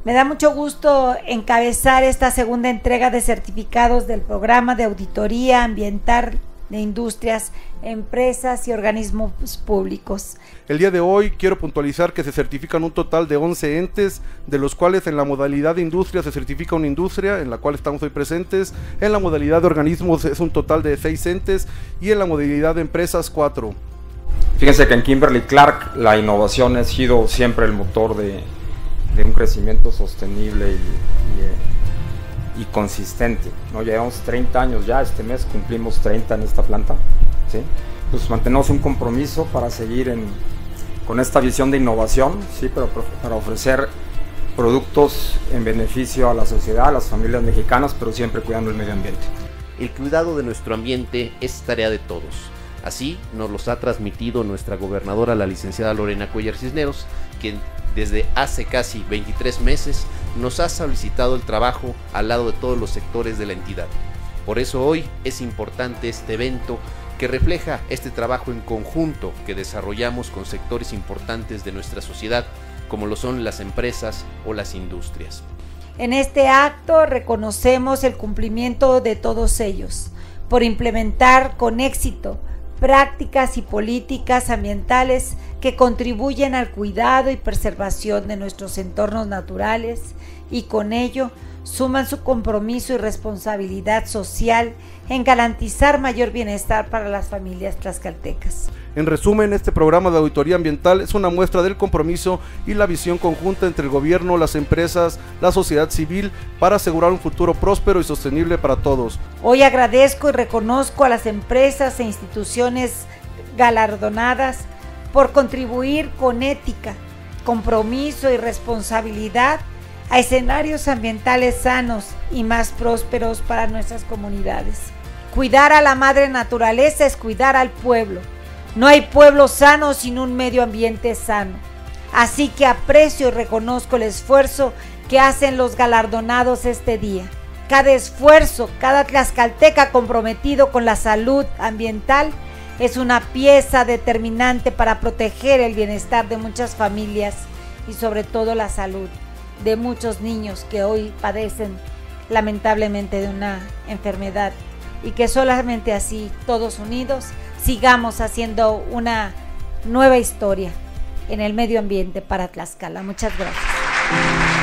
Me da mucho gusto encabezar esta segunda entrega de certificados del programa de auditoría ambiental de industrias, empresas y organismos públicos. El día de hoy quiero puntualizar que se certifican un total de 11 entes, de los cuales en la modalidad de industria se certifica una industria, en la cual estamos hoy presentes. En la modalidad de organismos es un total de 6 entes y en la modalidad de empresas 4. Fíjense que en Kimberly-Clark la innovación ha sido siempre el motor de un crecimiento sostenible y consistente, ¿no? Llevamos 30 años ya, este mes cumplimos 30 en esta planta, ¿sí? Pues mantenemos un compromiso para seguir con esta visión de innovación, ¿sí? Pero para ofrecer productos en beneficio a la sociedad, a las familias mexicanas, pero siempre cuidando el medio ambiente. El cuidado de nuestro ambiente es tarea de todos. Así nos los ha transmitido nuestra gobernadora, la licenciada Lorena Cuellar Cisneros, quien desde hace casi 23 meses nos ha solicitado el trabajo al lado de todos los sectores de la entidad. Por eso hoy es importante este evento que refleja este trabajo en conjunto que desarrollamos con sectores importantes de nuestra sociedad, como lo son las empresas o las industrias. En este acto reconocemos el cumplimiento de todos ellos por implementar con éxito prácticas y políticas ambientales que contribuyen al cuidado y preservación de nuestros entornos naturales y con ello suman su compromiso y responsabilidad social en garantizar mayor bienestar para las familias tlaxcaltecas. En resumen, este programa de auditoría ambiental es una muestra del compromiso y la visión conjunta entre el gobierno, las empresas, la sociedad civil para asegurar un futuro próspero y sostenible para todos. Hoy agradezco y reconozco a las empresas e instituciones galardonadas por contribuir con ética, compromiso y responsabilidad a escenarios ambientales sanos y más prósperos para nuestras comunidades. Cuidar a la madre naturaleza es cuidar al pueblo. No hay pueblo sano sin un medio ambiente sano. Así que aprecio y reconozco el esfuerzo que hacen los galardonados este día. Cada esfuerzo, cada tlaxcalteca comprometido con la salud ambiental es una pieza determinante para proteger el bienestar de muchas familias y sobre todo la salud de muchos niños que hoy padecen lamentablemente de una enfermedad y que solamente así, todos unidos, sigamos haciendo una nueva historia en el medio ambiente para Tlaxcala. Muchas gracias.